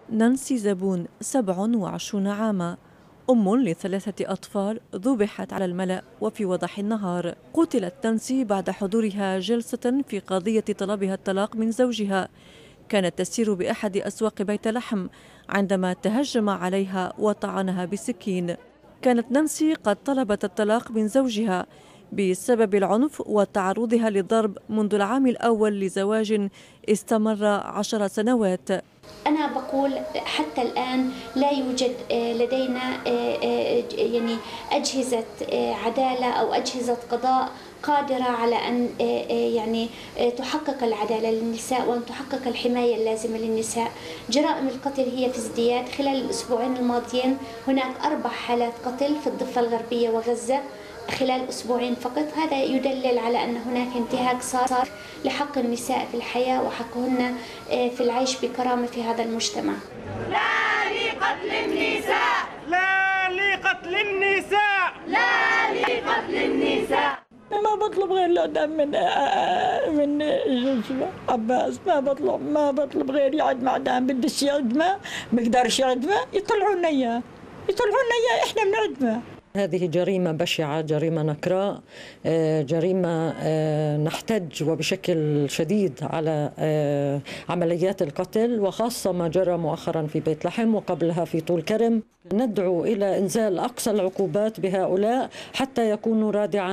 نانسي زبون 27 عاما، أم ل3 أطفال، ذبحت على الملأ وفي وضح النهار. قتلت نانسي بعد حضورها جلسة في قضية طلبها الطلاق من زوجها. كانت تسير بأحد أسواق بيت لحم عندما تهجم عليها وطعنها بسكين. كانت نانسي قد طلبت الطلاق من زوجها بسبب العنف وتعرضها للضرب منذ العام الأول لزواج استمر 10 سنوات. أنا بقول حتى الآن لا يوجد لدينا يعني أجهزة عدالة أو أجهزة قضاء قادرة على أن يعني تحقق العدالة للنساء وأن تحقق الحماية اللازمة للنساء. جرائم القتل هي في ازدياد. خلال الأسبوعين الماضيين هناك 4 حالات قتل في الضفة الغربية وغزة خلال أسبوعين فقط. هذا يدلل على أن هناك انتهاك صار لحق النساء في الحياة وحقهن في العيش بكرامة في هذا المجتمع. لا لقتل النساء، لا لقتل النساء، لا لقتل النساء. ما بطلب غير الإعدام من جوزي عباس. ما بطلب غير يعدم إعدام. بدش يعدمه ما يقدرش يعدمه يطلعونا إياه، إحنا بنعدمه. هذه جريمة بشعة، جريمة نكراء، جريمة نحتج وبشكل شديد على عمليات القتل، وخاصة ما جرى مؤخرا في بيت لحم وقبلها في طول كرم. ندعو إلى إنزال أقصى العقوبات بهؤلاء حتى يكونوا رادعا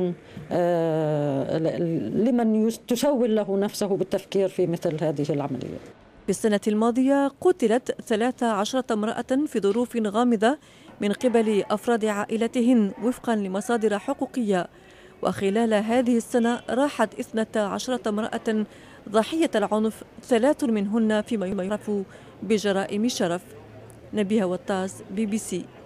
لمن تسول له نفسه بالتفكير في مثل هذه العمليات. في السنة الماضية قتلت 13 امرأة في ظروف غامضة من قبل أفراد عائلتهن وفقا لمصادر حقوقية، وخلال هذه السنة راحت 12 امرأة ضحية العنف، 3 منهن فيما يعرف بجرائم الشرف. نبيها وطاس، BBC.